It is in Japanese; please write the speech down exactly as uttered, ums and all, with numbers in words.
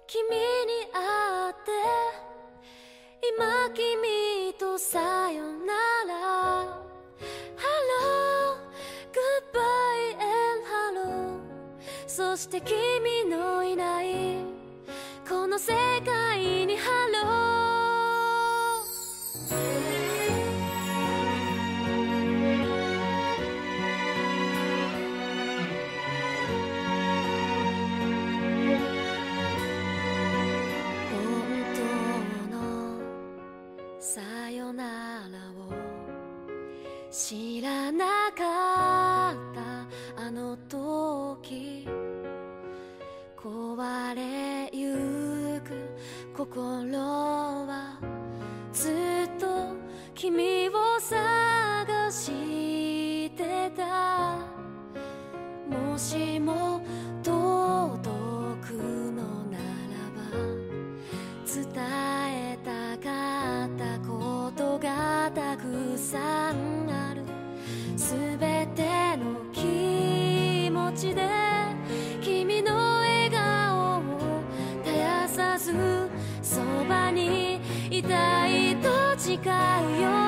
君に会って今君とさよなら Hello Goodbye and Hello そして君のいないこの世界に Helloさよならを知らなかったあの時壊れゆく心はずっと君を探してたもしも届くのならば伝えたかったことがたくさんあるすべての気持ちで君の笑顔を絶やさずそばにいたいと誓うよ